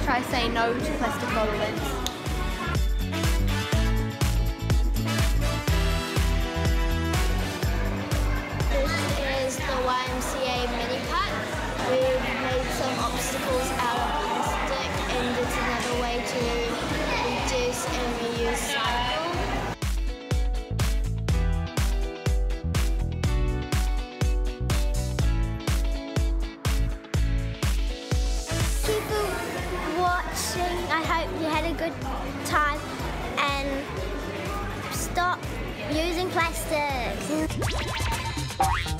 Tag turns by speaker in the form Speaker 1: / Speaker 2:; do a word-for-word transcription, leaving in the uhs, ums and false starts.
Speaker 1: try to say no to plastic bottle lids.
Speaker 2: This is the Y M C A mini pack. We've made some obstacles out of plastic, and it's another way to reduce and reuse cycle. Watching. I hope you had a good time and stop using plastic.